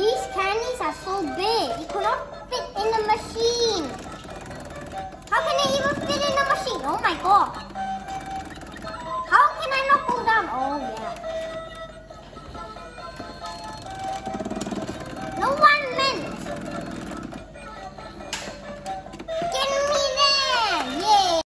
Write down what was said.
These candies are so big. It cannot fit in the machine. How can it even fit in the machine? Oh my